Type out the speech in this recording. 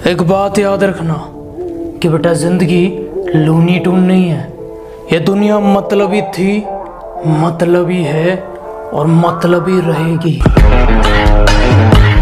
एक बात याद रखना कि बेटा जिंदगी लूनी टून नहीं है। ये दुनिया मतलबी थी, मतलबी है और मतलबी रहेगी।